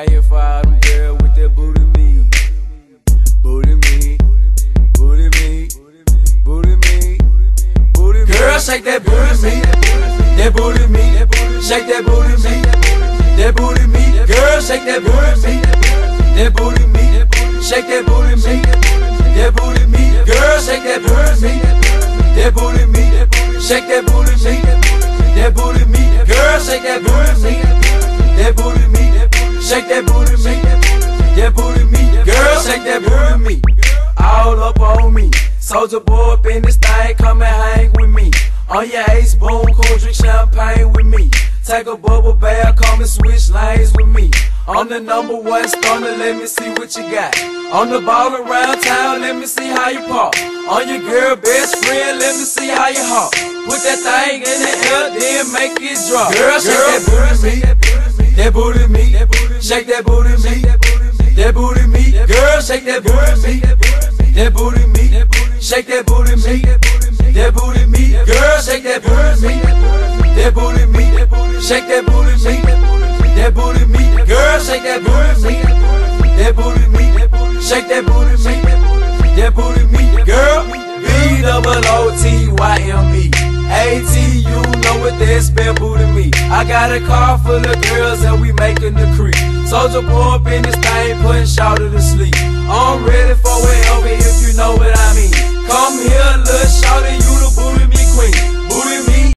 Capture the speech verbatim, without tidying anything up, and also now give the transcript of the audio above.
right here for all them girls with that booty me. Booty me, booty me, booty me, booty me. Girl, shake that booty me, that booty me, shake that booty me, that booty me. Girl, shake that booty me, that booty me, shake that booty me, that booty me. Girl, shake that booty me, that booty me, shake that booty me, that booty me. Girl, shake that booty me, that booty me, shake that booty me, that booty me. Girl, shake that booty me, all up on me. Soulja Boy up in this thing, come and hang with me. On your ace, boom, cool, drink champagne with me. Take a bubble bath, come and switch lanes with me. I'm the number one stunner, let me see what you got. On the ball around town, let me see how you pop. On your girl best friend, let me see how you hop. Put that thing in the air, then make it drop. Girl, shake that booty me, that booty me, shake that booty me, that booty me. Girl, shake that booty me, that booty me, shake that booty me, that booty me. Girl, shake that booty me, that booty me, shake that booty me, that booty me. Girl, shake that booty me, that booty me, shake that booty me, that booty me. Girl, B double O T Y M E A T, you know what that spell booty me. I got a car full of girls and we making the creep. Soulja Boy up in this thing, putting shawty to sleep. I'm ready for whatever if you know what I mean. Come here, little shawty, you the booty me queen.